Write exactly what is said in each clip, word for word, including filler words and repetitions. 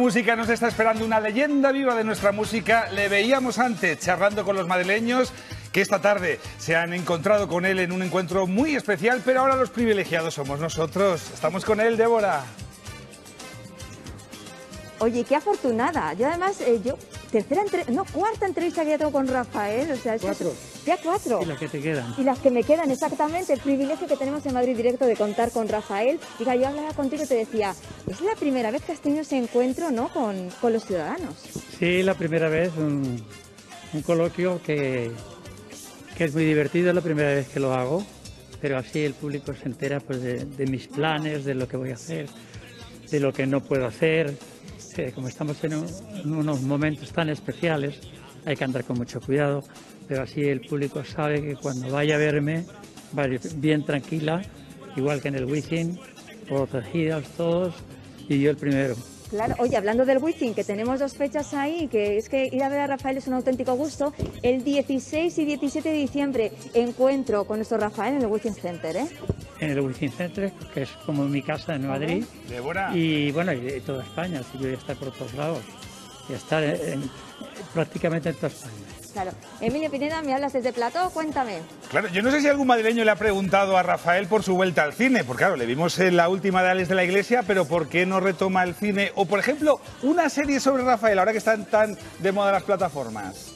Música nos está esperando una leyenda viva de nuestra música. Le veíamos antes charlando con los madrileños que esta tarde se han encontrado con él en un encuentro muy especial, pero ahora los privilegiados somos nosotros. Estamos con él, Débora. Oye, qué afortunada. Yo además, eh, yo, tercera, entre... no, cuarta entrevista que ya tengo con Rafael. O sea, cuatro. Es... Ya cuatro. Y las que te quedan. Y las que me quedan, exactamente. El privilegio que tenemos en Madrid Directo de contar con Rafael. Diga, yo hablaba contigo y te decía, es la primera vez que has tenido ese encuentro, ¿no?, con, con los ciudadanos. Sí, la primera vez, un, un coloquio que, que es muy divertido, es la primera vez que lo hago, pero así el público se entera pues, de, de mis planes, de lo que voy a hacer, de lo que no puedo hacer. Sí, como estamos en, un, en unos momentos tan especiales, hay que andar con mucho cuidado, pero así el público sabe que cuando vaya a verme, va a ir bien tranquila, igual que en el Wizzing, protegidos todos, y yo el primero. Claro, oye, hablando del Wizzing, que tenemos dos fechas ahí, que es que ir a ver a Rafael es un auténtico gusto. El dieciséis y diecisiete de diciembre, encuentro con nuestro Rafael en el Wizzing Center, ¿eh? En el Wizzing Center, que es como mi casa en Madrid. Débora. Y bueno, y de toda España, si yo voy a estar por todos lados, voy a estar en, en, prácticamente en toda España. Claro. Emilio Pineda, me hablas desde Plató, cuéntame. Claro, yo no sé si algún madrileño le ha preguntado a Rafael por su vuelta al cine, porque claro, le vimos en la última de Alex de la Iglesia, pero ¿por qué no retoma el cine? O por ejemplo, una serie sobre Rafael, ahora que están tan de moda las plataformas.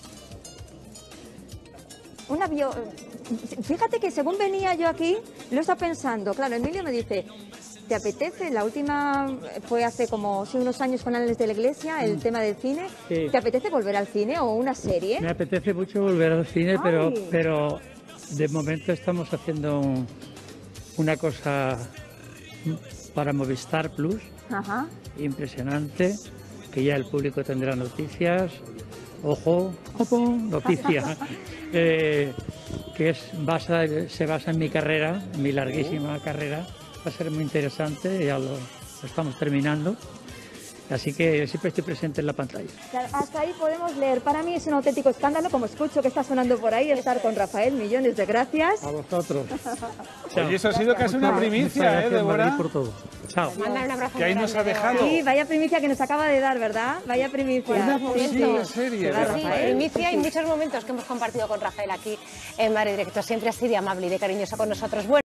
Una bio... Fíjate que según venía yo aquí, lo estaba pensando. Claro, Emilio me dice, ¿te apetece? La última fue hace como sí, unos años con Ángeles de la Iglesia, el mm. tema del cine. Sí. ¿Te apetece volver al cine o una serie? Me apetece mucho volver al cine, pero, pero de momento estamos haciendo un, una cosa para Movistar Plus. Ajá. Impresionante, que ya el público tendrá noticias. Ojo, ojo, noticia. eh, que es, basa, se basa en mi carrera, en mi larguísima oh. carrera. Va a ser muy interesante, ya lo, lo estamos terminando. Así que siempre estoy presente en la pantalla. Claro, hasta ahí podemos leer. Para mí es un auténtico escándalo, como escucho que está sonando por ahí, estar con Rafael. Millones de gracias. A vosotros. Oye, eso ha sido casi una primicia, ¿eh, Débora? Por todo. Chao. Manda un abrazo. Que ahí nos ha dejado. Sí, vaya primicia que nos acaba de dar, ¿verdad? Vaya primicia. Una posible serie. Sí, primicia y muchos momentos que hemos compartido con Rafael aquí en Madrid Directo. Siempre así de amable y de cariñoso con nosotros. Bueno.